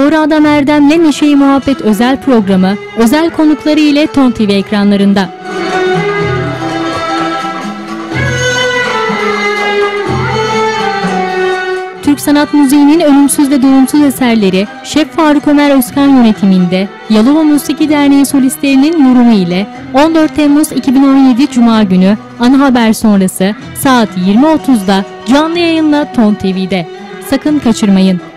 Doğru Adam Erdem'le Neşe-i Muhabbet özel programı, özel konukları ile TON TV ekranlarında. Türk sanat müziğinin ölümsüz ve doyumsuz eserleri Şef Faruk Ömer Özkan yönetiminde Yalova Musiki Derneği solistlerinin yorumu ile 14 Temmuz 2017 Cuma günü ana haber sonrası saat 20.30'da canlı yayınla TON TV'de. Sakın kaçırmayın.